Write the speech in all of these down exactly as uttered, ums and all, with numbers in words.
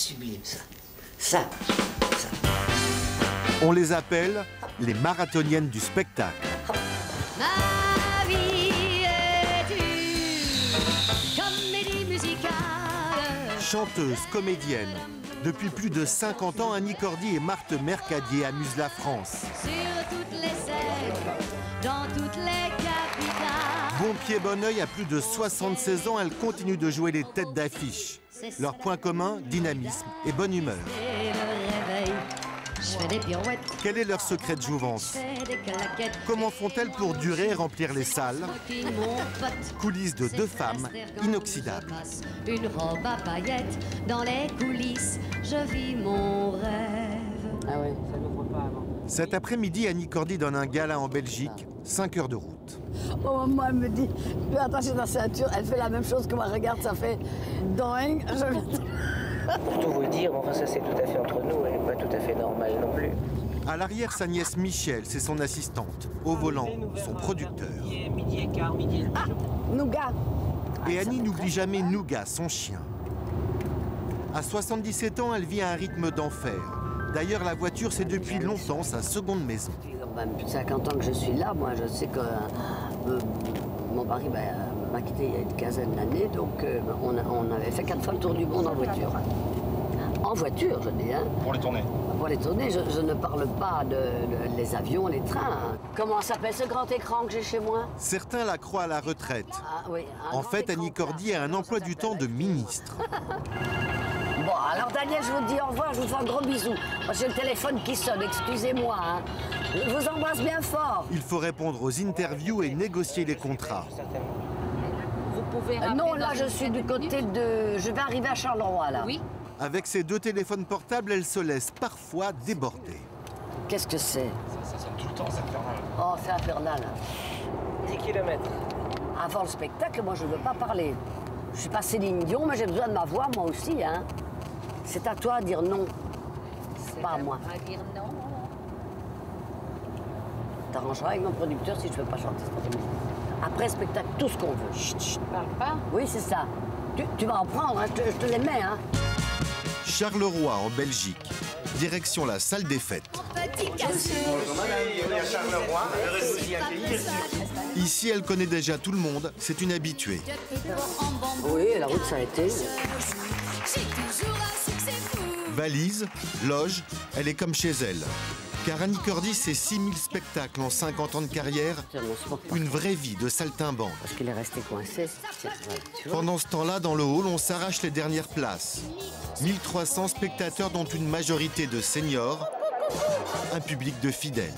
sublime, ça. Ça, ça. On les appelle les marathoniennes du spectacle. Ma vie est une comédie musicale. Chanteuse, comédienne. Depuis plus de cinquante ans, Annie Cordy et Marthe Mercadier amusent la France. Sur toutes les scènes, dans toutes les capitales. Bon pied, bon oeil, à plus de soixante-seize ans, elles continuent de jouer les têtes d'affiche. Leur point commun, dynamisme et bonne humeur. Et le réveil, je fais des pirouettes. Quel est leur secret de jouvence? Comment font-elles pour durer et remplir les salles? Coulisses de deux femmes inoxydables. Une robe à paillettes dans les coulisses, je vis mon rêve. Ah ouais, ça n'ouvre pas avant. Cet après-midi, Annie Cordy donne un gala en Belgique, cinq heures de route. Au moment, elle me dit, fais attention à ta ceinture, elle fait la même chose que moi, regarde, ça fait doing. Je... Pour tout vous dire, enfin ça c'est tout à fait entre nous et pas tout à fait normal non plus. À l'arrière, sa nièce Michel, c'est son assistante. Au volant, son producteur. Midi et quart, midi et demi. Ah, Nougat. Et Annie n'oublie jamais Nougat, son chien. À soixante-dix-sept ans, elle vit à un rythme d'enfer. D'ailleurs, la voiture, c'est depuis longtemps sa seconde maison. Ben, plus de cinquante ans que je suis là, moi je sais que euh, mon mari ben, m'a quitté il y a une quinzaine d'années, donc euh, on, a, on avait fait quatre fois le tour du monde en voiture. En voiture, je dis. Hein. Pour les tournées. Pour les tournées, je, je ne parle pas de, de les avions, les trains. Comment s'appelle ce grand écran que j'ai chez moi? Certains la croient à la retraite. Ah, oui, en fait, Annie Cordy a un emploi du temps de ministre. Bon, alors Daniel, je vous dis au revoir, je vous fais un gros bisou. J'ai le téléphone qui sonne, excusez-moi. Hein. Je vous embrasse bien fort. Il faut répondre aux interviews et négocier les contrats. Vous pouvez Euh, non, là, je suis du côté de... Je vais arriver à Charleroi, là. Oui. Avec ses deux téléphones portables, elle se laisse parfois déborder. Qu'est-ce que c'est? Ça sonne tout le temps, c'est infernal. Oh, c'est infernal. dix kilomètres. Avant le spectacle, moi, je ne veux pas parler. Je suis pas Céline Dion, mais j'ai besoin de ma voix, moi aussi. Hein. C'est à toi de dire non. Pas à moi. À dire non. T'arrangeras avec mon producteur si je ne veux pas chanter cette musique. Après le spectacle, tout ce qu'on veut. Chut, chut. Parle pas. Oui, c'est ça. Tu, tu vas en prendre, hein. je, te, je te les mets. Hein. Charleroi, en Belgique. Direction la salle des fêtes. Ici, elle connaît déjà tout le monde. C'est une habituée. Oui, la route, ça a été. Valise, loge, elle est comme chez elle. Car Annie Cordy, c'est six mille spectacles en cinquante ans de carrière. Une vraie vie de saltimbanque. Parce qu'il est resté coincé. Tiens, voilà, tu vois. Pendant ce temps-là, dans le hall, on s'arrache les dernières places. mille trois cents spectateurs, dont une majorité de seniors. Un public de fidèles.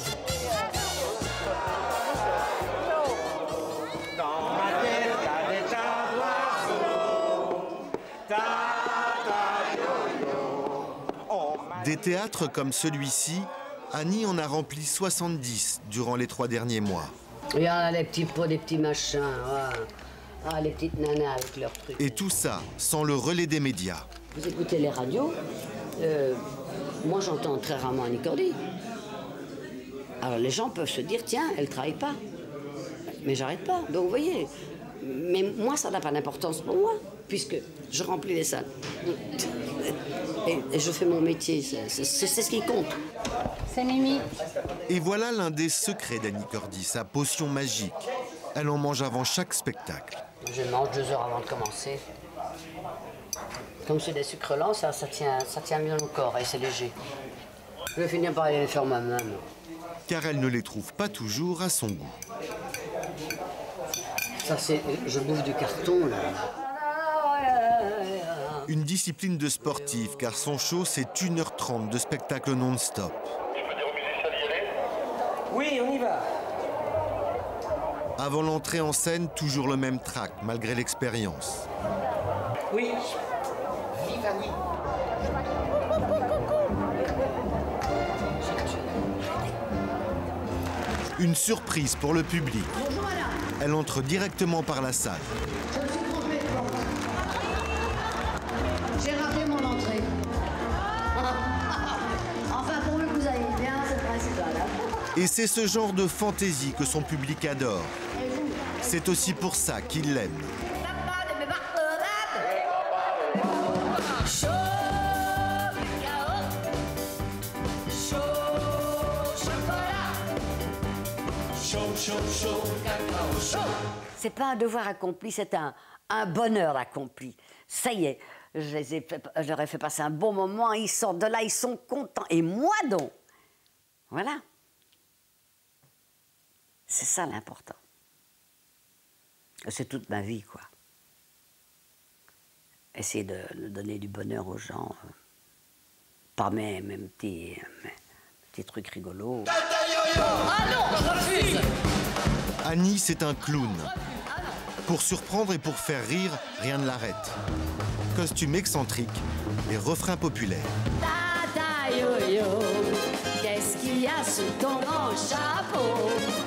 Des théâtres comme celui-ci, Annie en a rempli soixante-dix durant les trois derniers mois. Il y a les petits pots, des petits machins. Ouais. Ah, les petites nanas avec leurs trucs. Et tout ça sans le relais des médias. Vous écoutez les radios, euh, moi j'entends très rarement Annie Cordy. Alors les gens peuvent se dire, tiens, elle ne travaille pas. Mais j'arrête pas. Donc vous voyez, mais moi ça n'a pas d'importance pour moi, puisque je remplis les salles. Et, et je fais mon métier, c'est ce qui compte. C'est Mimi. Et voilà l'un des secrets d'Annie Cordy, sa potion magique. Elle en mange avant chaque spectacle. Je mange deux heures avant de commencer. Comme c'est des sucres lents, ça, ça, tient, ça tient mieux au corps et c'est léger. Je vais finir par aller les faire moi-même. Car elle ne les trouve pas toujours à son goût. Ça, c'est... Je bouffe du carton, là. Une discipline de sportive, car son show, c'est une heure trente de spectacle non-stop. Je peux dire aux musiciens d'y aller? Oui, on y va. Avant l'entrée en scène, toujours le même track, malgré l'expérience. Oui. Vive Annie. Une surprise pour le public. Elle entre directement par la salle. J'ai raté mon entrée. Enfin, pour que vous allez bien, c'est le principal. Hein. Et c'est ce genre de fantaisie que son public adore. C'est aussi pour ça qu'il l'aime. Show C'est pas un devoir accompli, c'est un, un bonheur accompli. Ça y est, je les ai fait, je leur ai fait passer un bon moment, ils sortent de là, ils sont contents. Et moi donc, voilà. C'est ça l'important. C'est toute ma vie, quoi. Essayer de, de donner du bonheur aux gens, euh, par mes, mes, petits, mes petits trucs rigolos. Ah non, je refuse. Annie, c'est un clown. Pour surprendre et pour faire rire, rien ne l'arrête. Costume excentrique et refrain populaire. Tata yo-yo, qu'est-ce qu'il y a sous ton grand chapeau?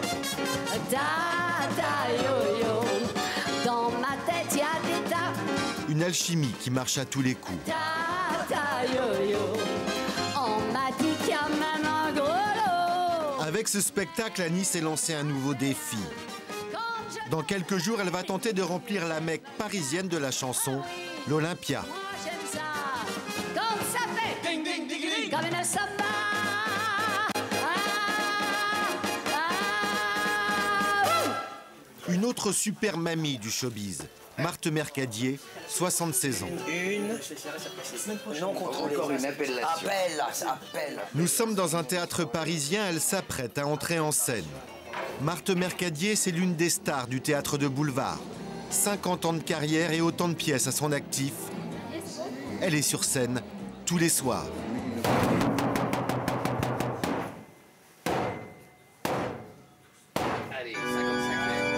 Tata yo-yo, dans ma tête il y a des tas. Une alchimie qui marche à tous les coups. Tata yo-yo, on m'a dit qu'il y a même un gros lot. Avec ce spectacle, Annie s'est lancé un nouveau défi. Dans quelques jours, elle va tenter de remplir la Mecque parisienne de la chanson, l'Olympia. Moi j'aime ça, comme ça fait, ding ding ding ding, comme une samba. Une autre super mamie du showbiz, Marthe Mercadier, soixante-seize ans. Une. Non contrôlée. Encore une appellation. Appelle, là, ça appelle. Nous sommes dans un théâtre parisien, elle s'apprête à entrer en scène. Marthe Mercadier, c'est l'une des stars du théâtre de boulevard. cinquante ans de carrière et autant de pièces à son actif. Elle est sur scène tous les soirs. Allez, cinquante-cinq.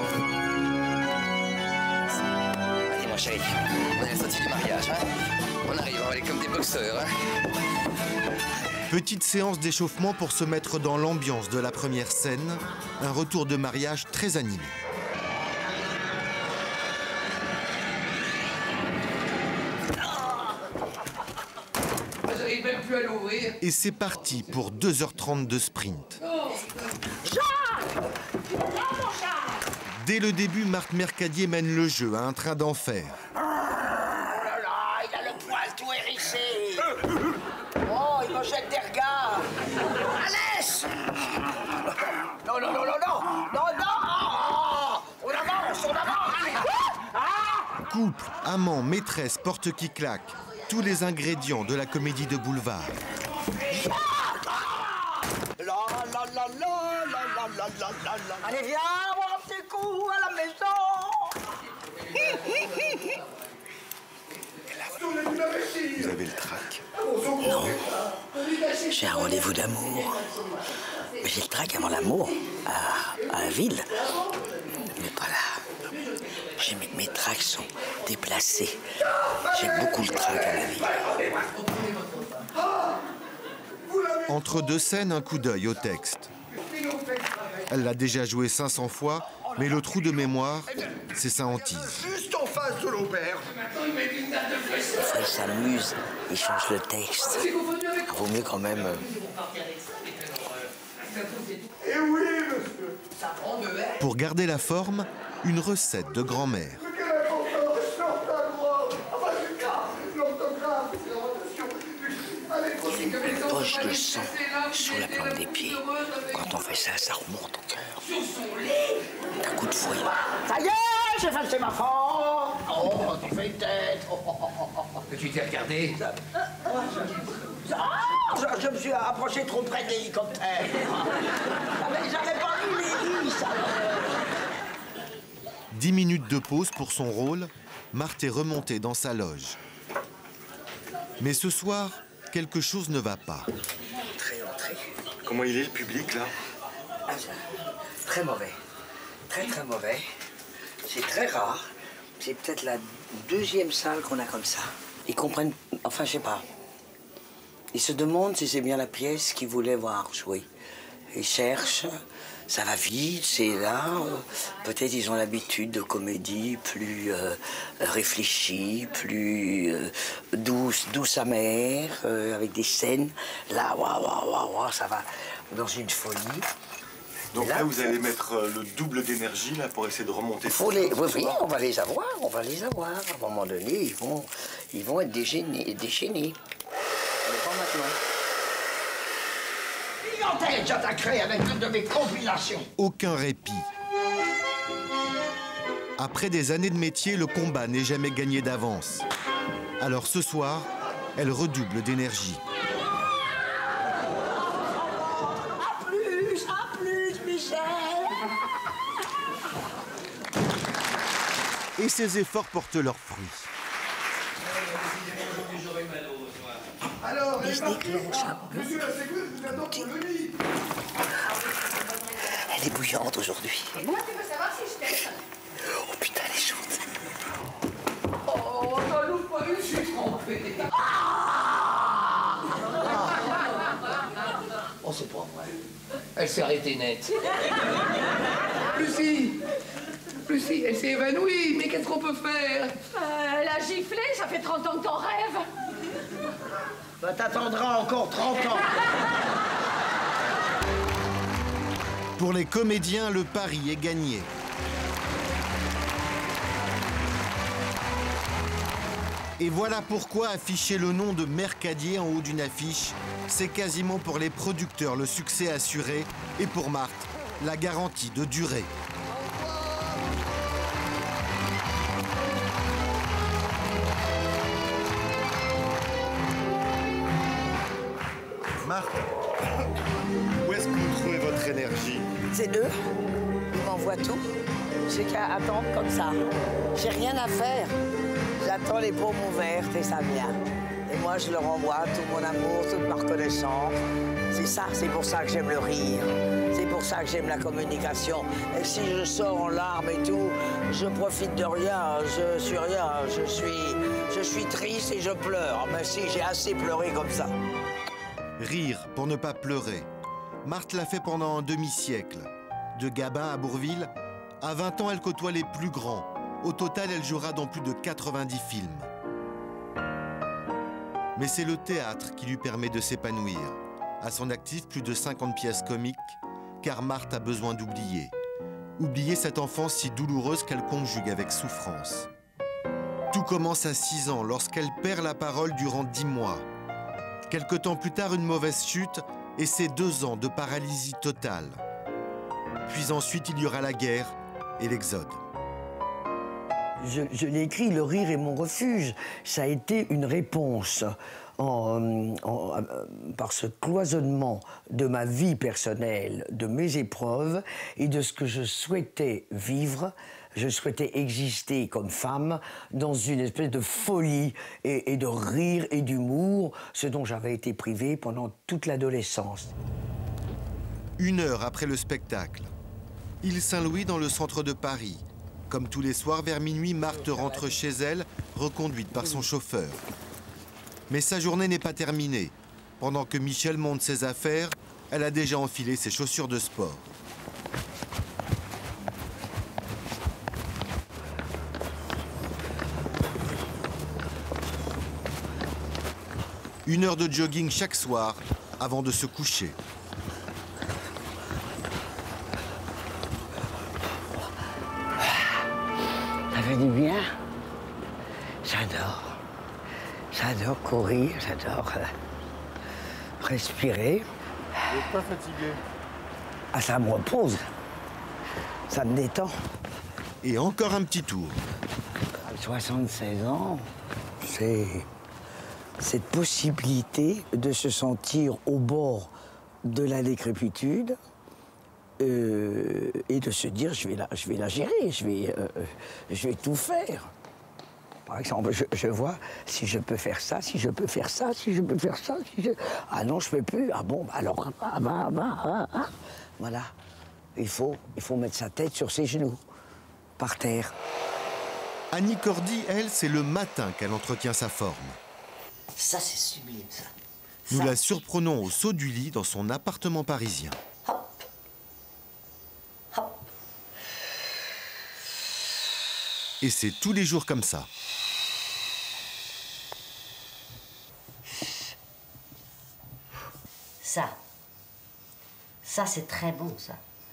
Allez, mon chéri, on est à la sortie du mariage, hein. On arrive, on va aller comme des boxeurs, hein. Petite séance d'échauffement pour se mettre dans l'ambiance de la première scène. Un retour de mariage très animé. J'arrive même plus à l'ouvrir. Et c'est parti pour deux heures trente de sprint. Dès le début, Marthe Mercadier mène le jeu à un train d'enfer. Oh là là, il a le poil tout hérissé. Oh, il me jette des regards. Laisse. Non, non, non, non, non. Non, non. On avance, on avance. Couple, amant, maîtresse, porte qui claque. Tous les ingrédients de la comédie de boulevard. La, la, la, la, la, la, la, la, la, la. Allez, viens, voir un petit coup à la maison. Vous avez le trac? Non. J'ai un rendez-vous d'amour. Mais j'ai le trac avant l'amour, à, à la ville. Mais pas là. J'ai mes, mes tracs sont déplacés. J'ai beaucoup le trac à la ville. Entre deux scènes, un coup d'œil au texte. Elle l'a déjà joué cinq cents fois, mais le trou de mémoire, c'est sa hantise. Juste en face de l'auberge. Des fois, il s'amuse, il change le texte. Vaut mieux quand même. euh, Eh oui, monsieur. Pour garder la forme, une recette de grand-mère. Quelle importance, l'orthographe. Enfin, c'est ça, l'orthographe, c'est la rotation. Allez, Il y a une poche de sang sur la plante des pieds. Quand on fait ça, ça remonte au cœur. Un coup de fouet. ça y est, j'ai effacé ma forme. Oh, tu fais une tête. Oh, oh, oh, oh, oh. Tu t'es regardé? Ah, je, je me suis approché trop près de l'hélicoptère. J'avais j'avais pas vu l'hélice. Dix minutes de pause pour son rôle, Marthe est remontée dans sa loge. Mais ce soir, quelque chose ne va pas. Entrée, entrée. Comment il est, le public, là? Ah, très mauvais. Très, très mauvais. C'est très rare. C'est peut-être la deuxième salle qu'on a comme ça. Ils comprennent... Enfin, je sais pas. Ils se demandent si c'est bien la pièce qu'ils voulaient voir jouer. Ils cherchent. Ça va vite, c'est là. Peut-être ils ont l'habitude de comédies plus euh, réfléchies, plus euh, douces, douces amères, euh, avec des scènes. Là, waouh, waouh, waouh, waouh, ça va dans une folie. Donc là, là, vous allez mettre euh, le double d'énergie, là, pour essayer de remonter. Faut les... Oui, oui, on va les avoir, on va les avoir. À un moment donné, ils vont, ils vont être déchaînés. déchaînés. Mais pas maintenant. Clientèle, j'attaquerai avec une de mes compilations. Aucun répit, Après des années de métier, le combat n'est jamais gagné d'avance. Alors ce soir, elle redouble d'énergie. À plus, à plus, Michel. Et ses efforts portent leurs fruits. Alors, et je déclenche un peu. Elle est bouillante aujourd'hui. Moi, tu veux savoir si je t'aime. Oh putain, elle est chaude. Oh, t'en loupe pas une, je suis trompé. Oh, c'est pas vrai. Elle s'est arrêtée net. Lucie Lucie, elle s'est évanouie, mais qu'est-ce qu'on peut faire? Euh, elle a giflé, ça fait trente ans que t'en rêves. Bah, t'attendras encore trente ans. Pour les comédiens, le pari est gagné. Et voilà pourquoi afficher le nom de Mercadier en haut d'une affiche, c'est quasiment pour les producteurs le succès assuré et pour Marthe, la garantie de durée. Marthe, où est-ce que vous trouvez votre énergie? C'est deux. Ils m'envoient tout. J'ai qu'à attendre comme ça. J'ai rien à faire. J'attends les paumes ouvertes et ça vient. Et moi, je leur envoie tout mon amour, toute ma reconnaissance. C'est ça, c'est pour ça que j'aime le rire. C'est pour ça que j'aime la communication. Et si je sors en larmes et tout, je profite de rien, je suis rien. Je suis, je suis triste et je pleure. Mais si, j'ai assez pleuré comme ça. Rire pour ne pas pleurer. Marthe l'a fait pendant un demi-siècle. De Gabin à Bourvil, à vingt ans, elle côtoie les plus grands. Au total, elle jouera dans plus de quatre-vingt-dix films. Mais c'est le théâtre qui lui permet de s'épanouir. À son actif, plus de cinquante pièces comiques, car Marthe a besoin d'oublier. Oublier cette enfance si douloureuse qu'elle conjugue avec souffrance. Tout commence à six ans, lorsqu'elle perd la parole durant dix mois. Quelque temps plus tard, une mauvaise chute et c'est deux ans de paralysie totale. Puis ensuite, il y aura la guerre et l'exode. Je, je l'ai écrit, le rire est mon refuge. Ça a été une réponse en, en, par ce cloisonnement de ma vie personnelle, de mes épreuves et de ce que je souhaitais vivre. Je souhaitais exister comme femme dans une espèce de folie et, et de rire et d'humour, ce dont j'avais été privée pendant toute l'adolescence. Une heure après le spectacle, Île Saint-Louis dans le centre de Paris. Comme tous les soirs, vers minuit, Marthe rentre chez elle, reconduite par son chauffeur. Mais sa journée n'est pas terminée. Pendant que Michel monte ses affaires, elle a déjà enfilé ses chaussures de sport. Une heure de jogging chaque soir avant de se coucher. Ça fait du bien. J'adore. J'adore courir, j'adore euh, respirer. Vous n'êtes pas fatigué? Ah, ça me repose. Ça me détend. Et encore un petit tour. soixante-seize ans, c'est cette possibilité de se sentir au bord de la décrépitude euh, et de se dire je vais la, je vais la gérer, je vais, euh, je vais tout faire. Par exemple, je, je vois si je peux faire ça, si je peux faire ça, si je peux faire ça. Si je... Ah non, je peux plus. Ah bon, alors, ah, bah, bah, ah, ah. Voilà. Il faut, il faut mettre sa tête sur ses genoux, par terre. Annie Cordy, elle, c'est le matin qu'elle entretient sa forme. Ça, c'est sublime, ça. Nous ça. la surprenons au saut du lit dans son appartement parisien. Hop. Hop. Et c'est tous les jours comme ça. Ça, ça c'est très bon, ça.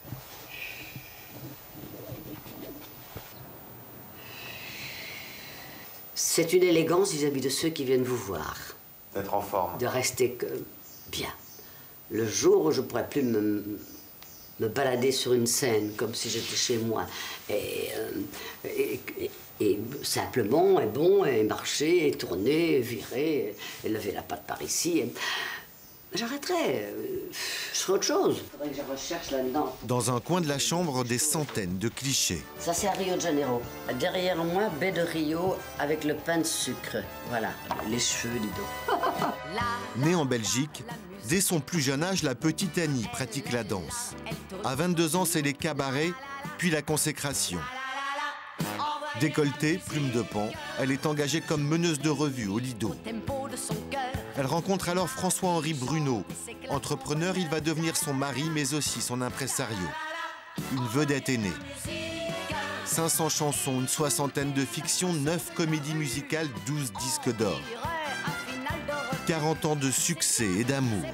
C'est une élégance vis-à-vis de ceux qui viennent vous voir. D'être en forme. De rester que bien. Le jour où je pourrais plus me, me balader sur une scène comme si j'étais chez moi. Et, euh, et, et, et simplement, et bon, et marcher, et tourner, et virer, et lever la patte par ici. Et... J'arrêterai. Je ferai autre chose. Il faudrait que je recherche là-dedans. Dans un coin de la chambre, des centaines de clichés. Ça, c'est à Rio de Janeiro. Derrière moi, baie de Rio avec le pain de sucre. Voilà, les cheveux, dis donc. Née en Belgique, dès son plus jeune âge, la petite Annie pratique la danse. À vingt-deux ans, c'est les cabarets, puis la consécration. Décolletée, plume de pan, elle est engagée comme meneuse de revue au Lido. Elle rencontre alors François-Henri Bruno. Entrepreneur, il va devenir son mari, mais aussi son impresario. Une vedette est née. cinq cents chansons, une soixantaine de fictions, neuf comédies musicales, douze disques d'or. quarante ans de succès et d'amour.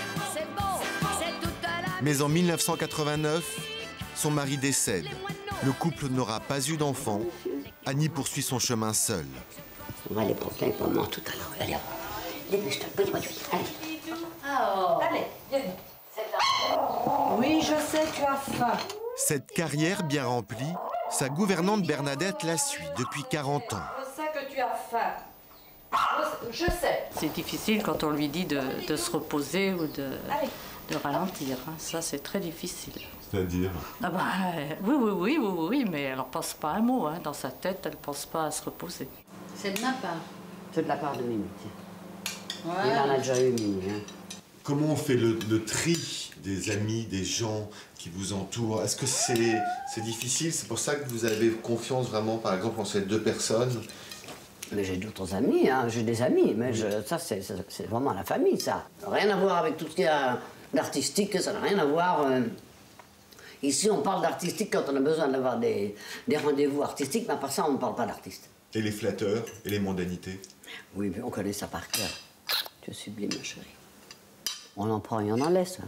Mais en mille neuf cent quatre-vingt-neuf, son mari décède. Le couple n'aura pas eu d'enfant. Annie poursuit son chemin seule. On va aller prendre plein pour moi tout à l'heure. Allez, dépêche-toi, allez. Oh. Allez, viens. Oui, je sais, tu as faim. Cette carrière bien remplie, sa gouvernante Bernadette la suit depuis quarante ans. Je sais que tu as faim. Je sais. C'est difficile quand on lui dit de, de se reposer ou de, de ralentir. Hein. Ça, c'est très difficile. C'est-à-dire ah bah, oui, oui, oui, oui, oui, mais elle n'en pense pas un mot. Hein. Dans sa tête, elle ne pense pas à se reposer. C'est de ma part. C'est de la part de Mimi. Ouais. Il en a déjà eu, Mimi. Hein. Comment on fait le, le tri des amis, des gens qui vous entourent? Est-ce que c'est c'est difficile? C'est pour ça que vous avez confiance vraiment, par exemple, en ces deux personnes? Mais j'ai d'autres amis, hein. J'ai des amis, mais je, ça, c'est vraiment la famille, ça. Rien à voir avec tout ce qu'il y a d'artistique, ça n'a rien à voir. Euh... Ici, on parle d'artistique quand on a besoin d'avoir des, des rendez-vous artistiques, mais à part ça, on ne parle pas d'artistes. Et les flatteurs et les mondanités? Oui, mais on connaît ça par cœur. Tu es sublime, ma chérie. On en prend et on en laisse. Hein.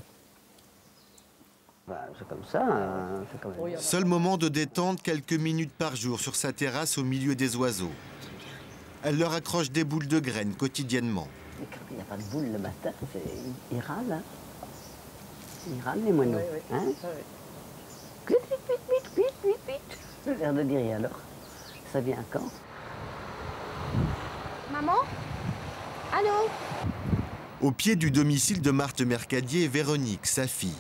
Bah, c'est comme ça. Euh, comme... Seul moment de détente, quelques minutes par jour sur sa terrasse au milieu des oiseaux. Elle leur accroche des boules de graines quotidiennement. Et quand il n'y a pas de boules le matin, ils râlent. Hein. Ils râlent, les moineaux. Oui, oui. Hein oui. Vite, vite, vite, vite, vite, vite. Le l'air de dire, et alors? Ça vient quand? Maman? Allô? Au pied du domicile de Marthe Mercadier, Véronique, sa fille.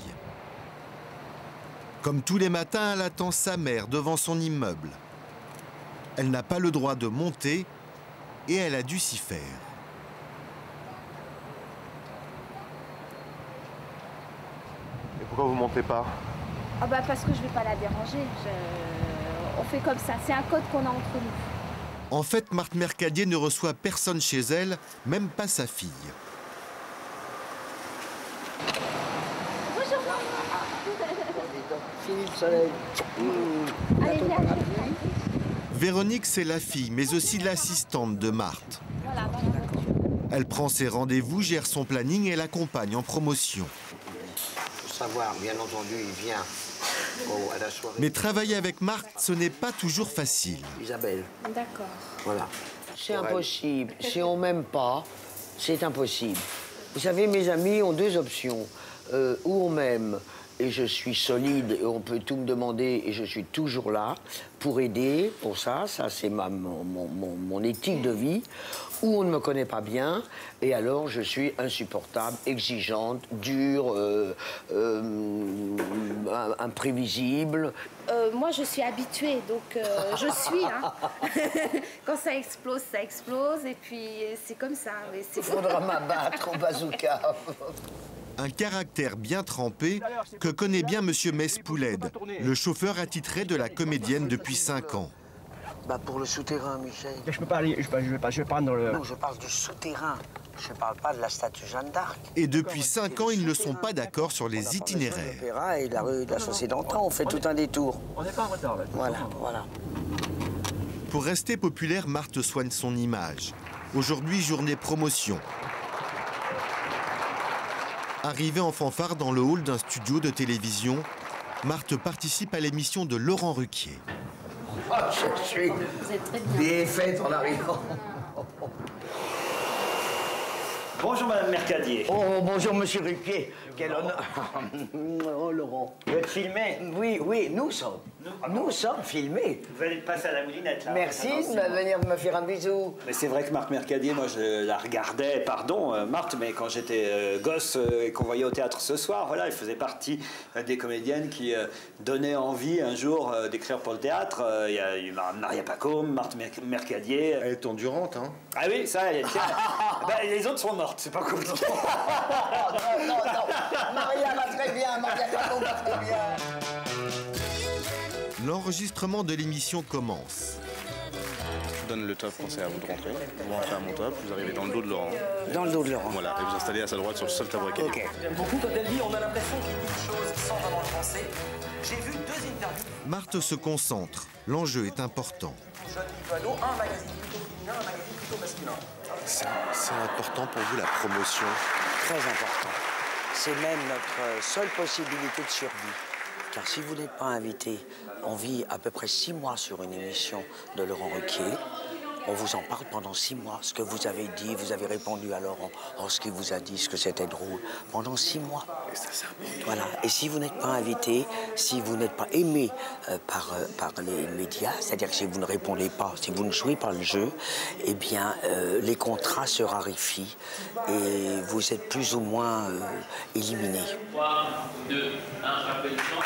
Comme tous les matins, elle attend sa mère devant son immeuble. Elle n'a pas le droit de monter et elle a dû s'y faire. Et pourquoi vous montez pas? Ah bah parce que je vais pas la déranger. Je... On fait comme ça, c'est un code qu'on a entre nous. En fait, Marthe Mercadier ne reçoit personne chez elle, même pas sa fille. Bonjour maman. Fini le soleil. Mmh. Allez, viens. Véronique, c'est la fille, mais aussi l'assistante de Marthe. Voilà, voilà. Elle prend ses rendez-vous, gère son planning et l'accompagne en promotion. Pour savoir, bien entendu, il vient au, à la soirée. Mais travailler avec Marthe, ce n'est pas toujours facile. Isabelle. D'accord. Voilà. C'est impossible. Si on m'aime pas, c'est impossible. Vous savez, mes amis ont deux options. Euh, ou on m'aime et je suis solide et on peut tout me demander et je suis toujours là pour aider, pour ça, ça c'est ma, mon, mon, mon éthique de vie, ou on ne me connaît pas bien et alors je suis insupportable, exigeante, dure, euh, euh, imprévisible. Euh, moi je suis habituée, donc euh, je suis. Hein. Quand ça explose, ça explose et puis c'est comme ça. Il faudra m'abattre au bazooka. Un caractère bien trempé que connaît bien Monsieur Mespouled, le chauffeur attitré de la comédienne depuis cinq ans. Bah pour le souterrain, Michel. Je peux pas aller, je, je, je, je parle dans le... Non, je parle du souterrain. Je parle pas de la statue Jeanne d'Arc. Et depuis cinq ans, ils ne sont pas d'accord sur les itinéraires. L'opéra et la rue de la Chaussée d'Antan, on fait tout un détour. On n'est pas en retard, là. Voilà, voilà. Pour rester populaire, Marthe soigne son image. Aujourd'hui, journée promotion. Arrivée en fanfare dans le hall d'un studio de télévision, Marthe participe à l'émission de Laurent Ruquier. Oh, je suis bien faite en arrivant. Bonjour Madame Mercadier. Oh, bonjour Monsieur Ruquier. Quel honneur. Oh, Laurent. Vous êtes filmé? Oui, oui, nous sommes. Nous, nous sommes filmés. Vous allez passer à la moulinette, là. Merci de venir me faire un bisou. Mais c'est vrai que Marthe Mercadier, moi, je la regardais, pardon, euh, Marthe, mais quand j'étais euh, gosse euh, et qu'on voyait au théâtre ce soir, voilà, elle faisait partie euh, des comédiennes qui euh, donnaient envie un jour euh, d'écrire pour le théâtre. Euh, Il y a eu Mar Maria Pacôme, Marthe Mer Mercadier. Elle est endurante, hein? Ah oui, ça, elle est... Ben, les autres sont mortes, c'est pas compliqué. non, non, non. Maria va très bien, Maria Pacôme va très bien. L'enregistrement de l'émission commence. Je donne le top quand c'est à vous de rentrer. Vous rentrez à mon top, vous arrivez dans le dos de Laurent. Dans le dos de Laurent. Voilà, et vous installez à sa droite sur le seul tabouret. Ok. J'aime beaucoup quand elle dit on a l'impression qu'il dit une chose sans vraiment le penser. J'ai vu deux interviews. Marthe se concentre. L'enjeu est important. Jeune Livano, un magazine plutôt féminin, un magazine plutôt masculin. C'est important pour vous la promotion? Très important. C'est même notre seule possibilité de survie. Car si vous n'êtes pas invité, on vit à peu près six mois sur une émission de Laurent Ruquier. On vous en parle pendant six mois. Ce que vous avez dit, vous avez répondu à Laurent. Oh, ce qu'il vous a dit, ce que c'était drôle. Pendant six mois. Et ça, c'est important. Voilà. Et si vous n'êtes pas invité, si vous n'êtes pas aimé euh, par, euh, par les médias, c'est-à-dire que si vous ne répondez pas, si vous ne jouez pas le jeu, eh bien, euh, les contrats se raréfient et vous êtes plus ou moins euh, éliminé. trois, deux, un, rappel du temps.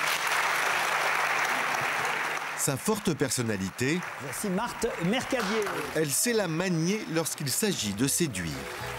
Sa forte personnalité, Voici Marthe Mercadier. Elle sait la manier lorsqu'il s'agit de séduire.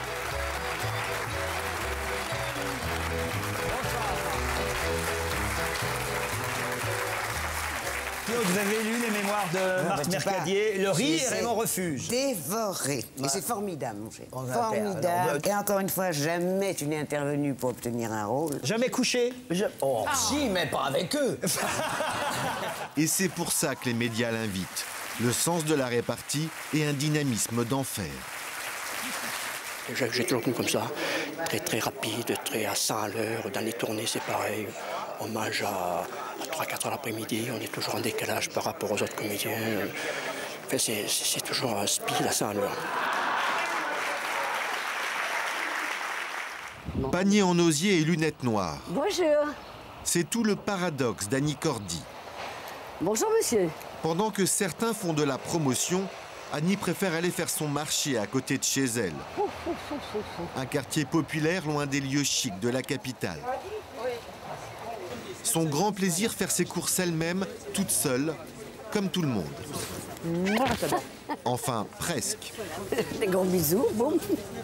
Claude, vous avez lu les mémoires de Marthe Mercadier, Le rire est mon refuge. Dévoré. Mais c'est formidable, mon cher. On a Formidable. alors, Et encore une fois, jamais tu n'es intervenu pour obtenir un rôle. Jamais couché? Je... Oh, si, mais pas avec eux. Et c'est pour ça que les médias l'invitent. Le sens de la répartie et un dynamisme d'enfer. J'ai toujours tenu comme ça, très très rapide, très à cent à l'heure. Dans les tournées, c'est pareil. On mange à, à trois quatre heures l'après-midi, on est toujours en décalage par rapport aux autres comédiens. Enfin, c'est toujours un speed à cent à l'heure. Panier en osier et lunettes noires. Bonjour. C'est tout le paradoxe d'Annie Cordy. Bonjour, monsieur. Pendant que certains font de la promotion, Annie préfère aller faire son marché à côté de chez elle. Un quartier populaire loin des lieux chics de la capitale. Son grand plaisir, faire ses courses elle-même, toute seule, comme tout le monde. Enfin, presque. Des gros bisous, boum.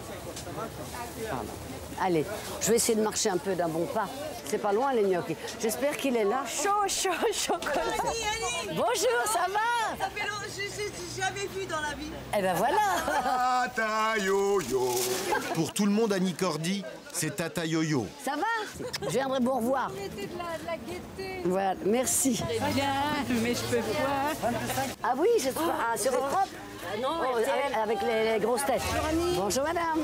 Allez, je vais essayer de marcher un peu d'un bon pas. C'est pas loin, les gnocchis. J'espère qu'il est là. Chaud, chaud, chaud. Annie, Annie. Bonjour, ça va? Ça fait longtemps, je n'ai jamais vu dans la vie. Eh ben voilà. Tata yo-yo. Pour tout le monde, Annie Cordy, c'est Tata yo-yo. Ça va? Je viendrai vous revoir. C'était de la, de la gaieté. Voilà, merci. C'est bien, mais je peux pas. Ah oui, je suis ah, sur Europe. Non, oh, avec, avec les, les grosses têtes. Bonjour, Annie. Bonjour, madame.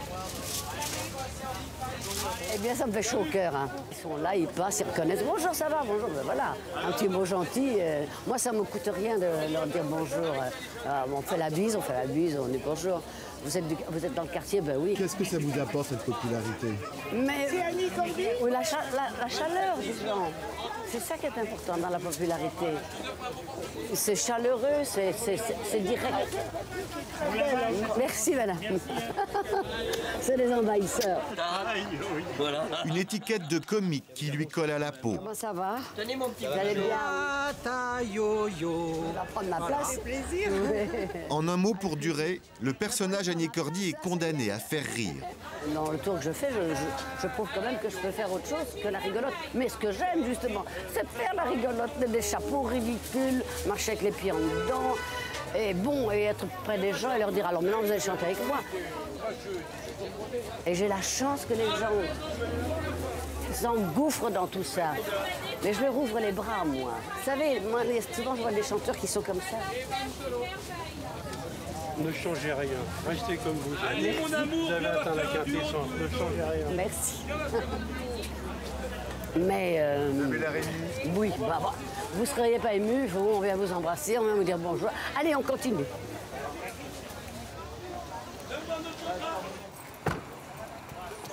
Eh bien, ça me fait chaud au cœur. Hein. Ils sont là, ils passent, ils reconnaissent. Bonjour, ça va? Bonjour, ben voilà. Un petit mot gentil. Euh, moi, ça ne me coûte rien de leur dire bonjour. Euh, on fait la bise, on fait la bise, on dit bonjour. Vous êtes, du, vous êtes dans le quartier, ben oui. Qu'est-ce que ça vous apporte, cette popularité? Mais c'est Annie Cordy. Oui, la, cha la, la chaleur, disons. C'est ça qui est important dans la popularité. C'est chaleureux, c'est direct. Merci, madame. C'est les envahisseurs. Voilà. Une étiquette de comique qui lui colle à la peau. Comment ça va? Tenez mon petit. Vous allez bien? Tata yo-yo. On va prendre ma place. Ça fait plaisir. En un mot pour durer, le personnage Annie Cordy est condamné à faire rire. Dans le tour que je fais, je, je, je prouve quand même que je peux faire autre chose que la rigolote. Mais ce que j'aime, justement, c'est de faire la rigolote, des chapeaux ridicules, marcher avec les pieds en dedans, et bon, et être près des gens et leur dire, alors maintenant, vous allez chanter avec moi. Et j'ai la chance que les gens s'engouffrent dans tout ça. Mais je leur ouvre les bras, moi. Vous savez, moi, souvent, je vois des chanteurs qui sont comme ça. Ne changez rien, restez comme vous êtes. Allez, mon amour, vous avez atteint la quintessence, ne changez rien. Merci. Mais... Euh, vous avez l'air ému. Oui, bah, bah, vous ne seriez pas ému, on vient vous embrasser, on vient vous dire bonjour. Allez, on continue.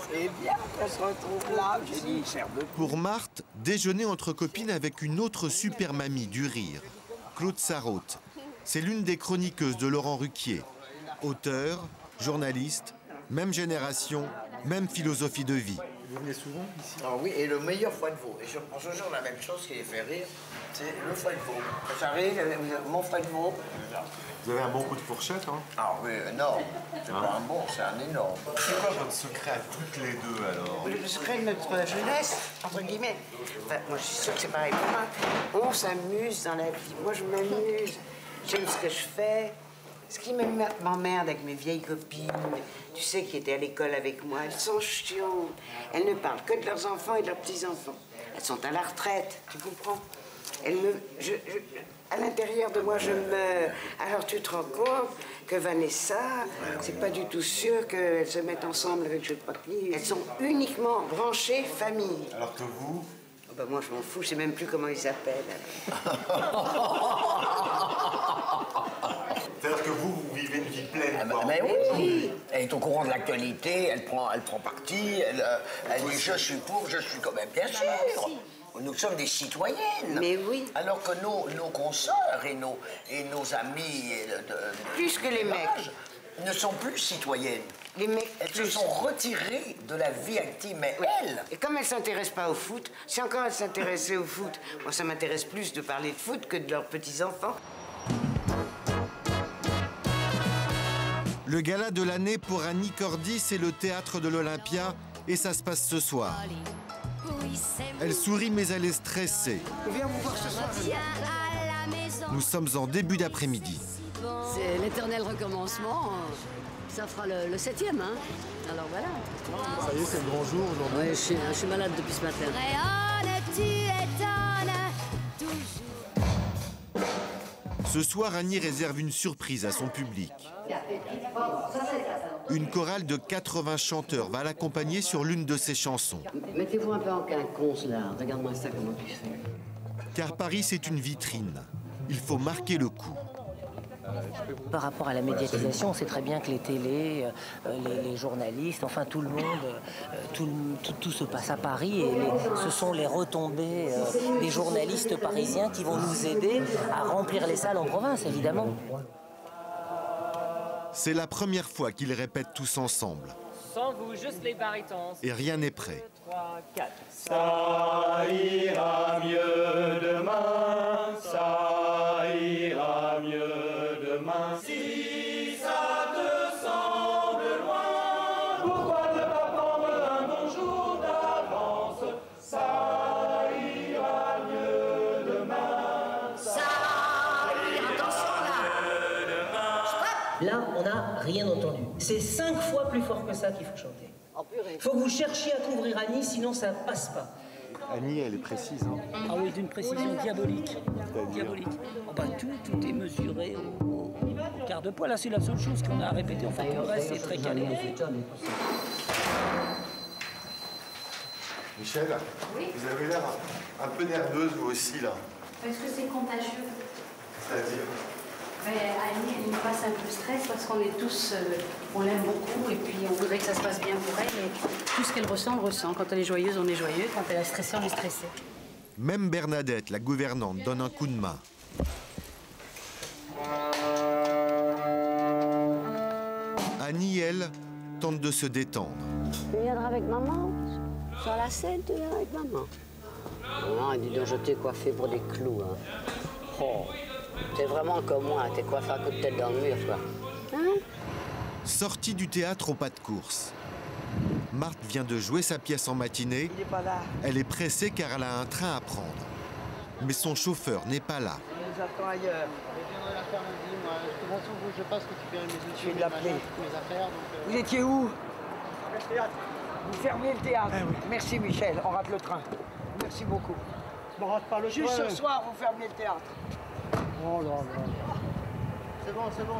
C'est bien qu'on se retrouve là, j'ai dit, serre de... Pour Marthe, déjeuner entre copines avec une autre super mamie du rire, Claude Sarraute. C'est l'une des chroniqueuses de Laurent Ruquier. Auteur, journaliste, même génération, même philosophie de vie. Vous venez souvent ici? Ah oui, et le meilleur foie de veau. Et je prends toujours la même chose qui les fait rire, c'est le foie de veau. Quand j'arrive, mon foie de veau. Vous avez un bon coup de fourchette, hein? Ah oui, énorme. C'est Hein? pas un bon, c'est un énorme. C'est quoi votre secret à toutes les deux, alors? Le secret de notre jeunesse, entre guillemets. Enfin, moi, je suis sûre que c'est pareil pour moi. On s'amuse dans la vie. Moi, je m'amuse. J'aime ce que je fais. Ce qui m'emmerde avec mes vieilles copines, tu sais, qui étaient à l'école avec moi, elles sont chiantes. Elles ne parlent que de leurs enfants et de leurs petits-enfants. Elles sont à la retraite, tu comprends? Elles me... Je, je, à l'intérieur de moi, je meurs. Alors tu te rends compte que Vanessa, c'est pas du tout sûr qu'elles se mettent ensemble avec je sais pas qui. Elles sont uniquement branchées famille. Alors que vous? Oh ben moi, je m'en fous, je sais même plus comment ils s'appellent. C'est-à-dire que vous, vous vivez une vie pleine. Ah bah, quoi. mais oui, elle est au courant de l'actualité, elle prend, elle prend parti, elle, euh, elle dit je suis pour, je suis quand même, bien sûr. Nous sommes des citoyennes. Mais oui. Alors que nos, nos consoeurs et nos, et nos amis... Et de, Plus que les mecs. Ne sont plus citoyennes. Les mecs, elles se sont retirées de la vie active, mais oui. elles... Et comme elles ne s'intéressent pas au foot, si encore elles s'intéressaient au foot, moi ça m'intéresse plus de parler de foot que de leurs petits-enfants. Le gala de l'année pour Annie Cordy, c'est le théâtre de l'Olympia et ça se passe ce soir. Elle sourit mais elle est stressée. Viens vous voir ce soir. Nous sommes en début d'après-midi. C'est l'éternel recommencement. Ça fera le, le septième, hein. Alors voilà. Ça y est, c'est le grand jour aujourd'hui. Oui, je suis, je suis malade depuis ce matin. Ce soir, Annie réserve une surprise à son public. Une chorale de quatre-vingts chanteurs va l'accompagner sur l'une de ses chansons. Mettez-vous un peu en quinconce, là. Regarde-moi ça, comment tu fais. Car Paris, c'est une vitrine. Il faut marquer le coup. Par rapport à la médiatisation, on sait très bien que les télés, euh, les, les journalistes, enfin tout le monde, euh, tout, tout, tout se passe à Paris et les, ce sont les retombées euh, des journalistes parisiens qui vont nous aider à remplir les salles en province, évidemment. C'est la première fois qu'ils répètent tous ensemble. Sans vous, juste les barytons. Et rien n'est prêt. trois, quatre. Ça ira mieux demain, ça ira mieux demain. Si ça te semble loin, pourquoi ne pas prendre un bon jour d'avance? Ça ira mieux demain. Ça ira, attention là. Là, on n'a rien entendu. C'est cinq fois plus fort que ça qu'il faut chanter. Il faut que vous cherchiez à couvrir Annie, sinon ça passe pas. Annie, elle est précise. Hein. Ah oui, d'une précision diabolique. Diabolique. Oh bah, tout, tout est mesuré au, au, au quart de poids. Là, c'est la seule chose qu'on a à répéter. Enfin, tout le reste, c'est très calé. Michel, oui, vous avez l'air un, un peu nerveuse, vous aussi, là. Parce que c'est contagieux. C'est-à-dire? Mais Annie, elle nous passe un peu stress parce qu'on est tous, euh, on l'aime beaucoup et puis on voudrait que ça se passe bien pour elle. Et tout ce qu'elle ressent, on le ressent. Quand elle est joyeuse, on est joyeux. Quand elle est stressée, on est stressé. Même Bernadette, la gouvernante, donne un coup de main. Annie, elle, tente de se détendre. Tu viendras avec maman? Sur la scène, tu viendras avec maman? Non, dis donc, je t'ai coiffé pour des clous. Hein. Oh. T'es vraiment comme moi, t'es coiffé à coup de tête dans le mur, quoi. Hein? Sortie du théâtre au pas de course. Marthe vient de jouer sa pièce en matinée. Il est pas là. Elle est pressée car elle a un train à prendre. Mais son chauffeur n'est pas là. Il nous attend ailleurs. Je viendrai l'après-midi, moi. Je te vois où je passe récupérer mes outils, Je vais mes, l'appeler. machins, toutes mes affaires. Donc, euh... Vous étiez où? Le théâtre. Vous fermiez le théâtre. Eh oui. Merci Michel, on rate le train. Merci beaucoup. On rate pas le train. Juste ce soir, vous fermiez le théâtre. Oh là là. C'est bon, c'est bon.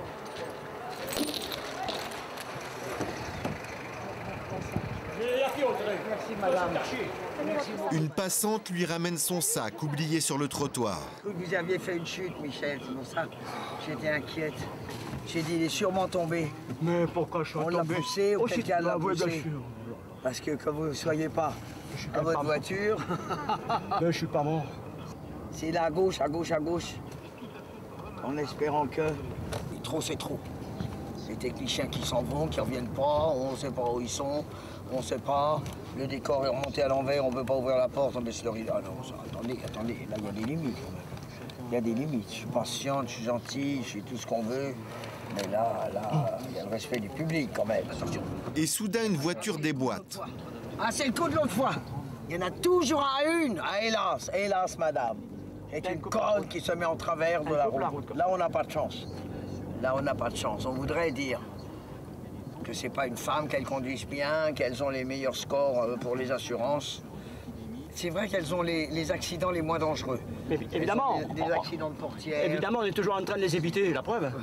Merci madame. Merci beaucoup. Une passante lui ramène son sac oublié sur le trottoir. Vous aviez fait une chute, Michel, c'est pour ça que j'étais inquiète. J'ai dit, il est sûrement tombé. Mais pourquoi je suis On l'a tombé? poussé ou Oh, quelqu'un c'est- l'a ah, ouais, bien poussé? sûr. Parce que comme vous ne soyez pas à votre voiture... Mais je suis pas mort. C'est là à gauche, à gauche, à gauche. En espérant que... Trop, c'est trop. Les techniciens qui s'en vont, qui reviennent pas, on ne sait pas où ils sont, on ne sait pas. Le décor est remonté à l'envers, on ne peut pas ouvrir la porte, on baisse le rideau. Ah non, ça, attendez, attendez, là il y a des limites quand même. Il y a des limites. Je suis patiente, je suis gentil, je suis tout ce qu'on veut. Mais là, là, il y a le respect du public quand même, attention. Et soudain, une voiture déboîte. Ah, c'est le coup de l'autre fois. Il y en a toujours à une. Ah, hélas, hélas, madame. Avec une corde qui se met en travers de la route. Là, on n'a pas de chance. Là, on n'a pas de chance. On voudrait dire que c'est pas une femme, qu'elles conduisent bien, qu'elles ont les meilleurs scores pour les assurances. C'est vrai qu'elles ont les, les accidents les moins dangereux. Mais évidemment. Des, des accidents de portière. Évidemment, on est toujours en train de les éviter, la preuve.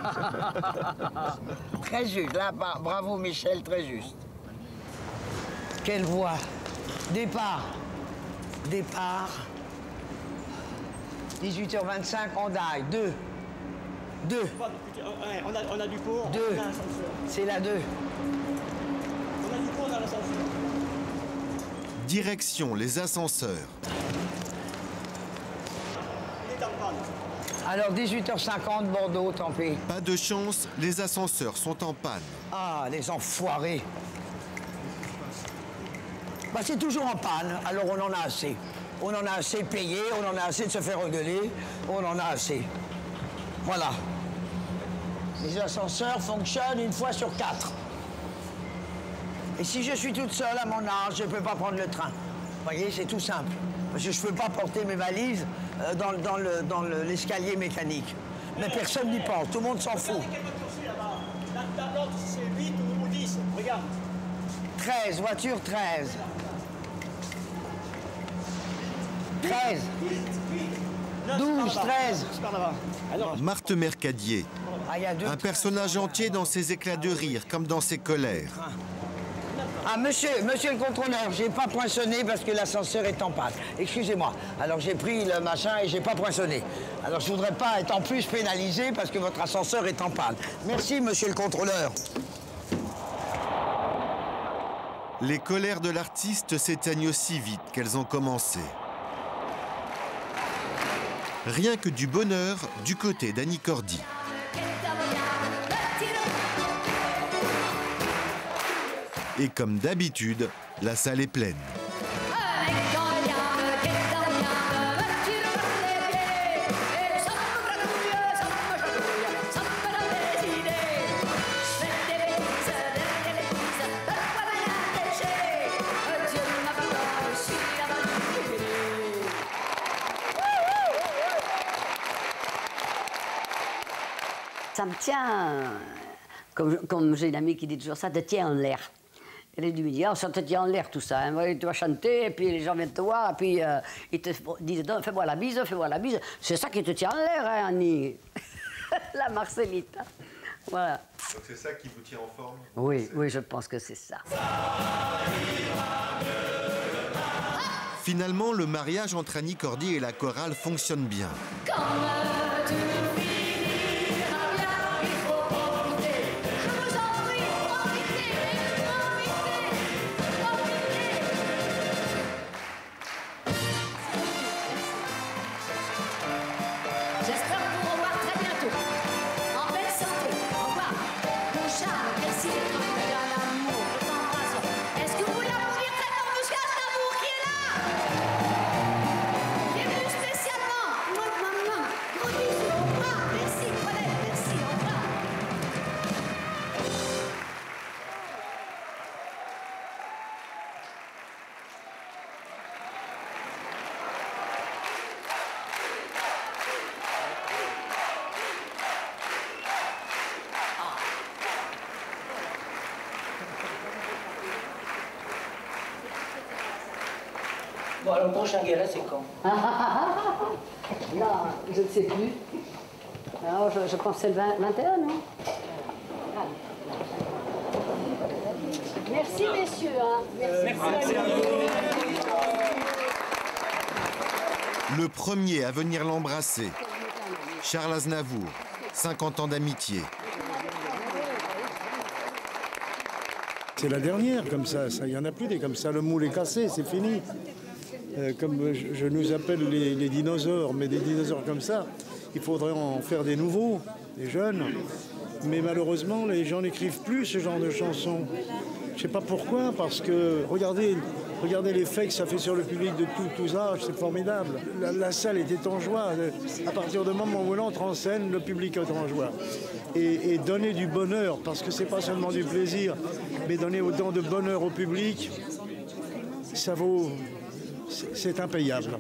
Très juste. Là, bravo Michel, très juste. Quelle voie? Départ. Départ. dix-huit heures vingt-cinq, Hondaï. Deux. Deux. On a, on a du pour. Deux. C'est la deux. On a du pour dans l'ascenseur. Direction les ascenseurs. Alors dix-huit heures cinquante, Bordeaux, tant pis. Pas de chance, les ascenseurs sont en panne. Ah, les enfoirés. Bah, c'est toujours en panne, alors on en a assez. On en a assez payé, on en a assez de se faire engueuler, on en a assez. Voilà. Les ascenseurs fonctionnent une fois sur quatre. Et si je suis toute seule à mon âge, je ne peux pas prendre le train. Vous voyez, c'est tout simple. Parce que je ne peux pas porter mes valises euh, dans, dans, le, dans le, l'escalier mécanique. Mais personne n'y pense, tout le monde s'en fout. L'autre, c'est huit ou dix, regarde. treize, voiture treize. treize. douze, treize. Marthe Mercadier. Ah, y a deux Un personnage entier dans ses éclats de rire, comme dans ses colères. Ah, monsieur, monsieur le contrôleur, j'ai pas poinçonné parce que l'ascenseur est en panne. Excusez-moi. Alors j'ai pris le machin et j'ai pas poinçonné. Alors je voudrais pas être en plus pénalisé parce que votre ascenseur est en panne. Merci, monsieur le contrôleur. Les colères de l'artiste s'éteignent aussi vite qu'elles ont commencé. Rien que du bonheur du côté d'Annie Cordy. Et comme d'habitude, la salle est pleine. Ça me tient, comme, comme j'ai une amie qui dit toujours ça, te tient en l'air. Elle lui dit, oh, ça te tient en l'air tout ça, hein. Tu vas chanter, et puis les gens viennent te voir, et puis euh, ils te disent, fais-moi la bise, fais-moi la bise. C'est ça qui te tient en l'air, hein, Annie. La Marcellite. Voilà. Donc c'est ça qui vous tient en forme? Oui, oui, je pense que c'est ça. Finalement, le mariage entre Annie Cordy et la chorale fonctionne bien. J'espère vous revoir très bientôt. En belle santé. Au revoir. Mon Charles, merci d'être venu à l'amour. Je t'embrasse. Est-ce que vous voulez applaudir très fort Monsieur Aznavour qui est là? Bienvenue spécialement. Moi, maman. Gros bisous. Au revoir. Merci, Paulette. Merci. Au revoir. Bon, alors, le prochain guéret, c'est quand? Non, je ne sais plus. Alors, je, je pense que c'est le vingt, vingt et un, non? Merci, messieurs. Hein. Merci. Merci à Le premier à venir l'embrasser, Charles Aznavour, cinquante ans d'amitié. c'est la dernière comme ça. Il n'y en a plus des comme ça. Le moule est cassé, c'est fini. Euh, comme je, je nous appelle les, les dinosaures, mais des dinosaures comme ça, il faudrait en faire des nouveaux, des jeunes. Mais malheureusement, les gens n'écrivent plus ce genre de chansons. Je ne sais pas pourquoi, parce que regardez, regardez l'effet que ça fait sur le public de tout, tous âges, c'est formidable. La, la salle était en joie. À partir du moment où on entre en scène, le public est en joie. Et, et donner du bonheur, parce que c'est pas seulement du plaisir, mais donner autant de bonheur au public, ça vaut... c'est impayable.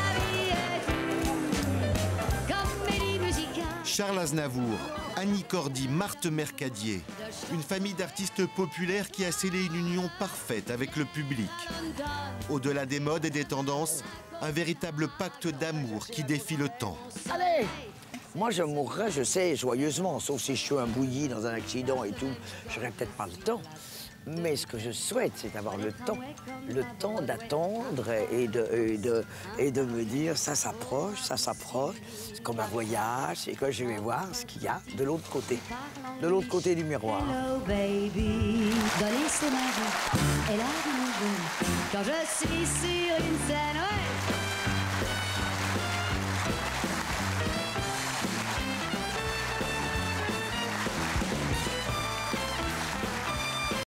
Charles Aznavour, Annie Cordy, Marthe Mercadier. Une famille d'artistes populaires qui a scellé une union parfaite avec le public. Au-delà des modes et des tendances, un véritable pacte d'amour qui défie le temps. Allez! Moi, je mourrais, je sais, joyeusement, sauf si je suis un bouilli dans un accident et tout. J'aurais peut-être pas le temps. Mais ce que je souhaite, c'est d'avoir le temps, le temps d'attendre et de, et, de, et de me dire ça s'approche, ça s'approche. C'est comme un voyage et que je vais voir ce qu'il y a de l'autre côté, de l'autre côté du miroir. Hello baby, Dolly c'est ma vie, et là quand je suis sur une scène, ouais.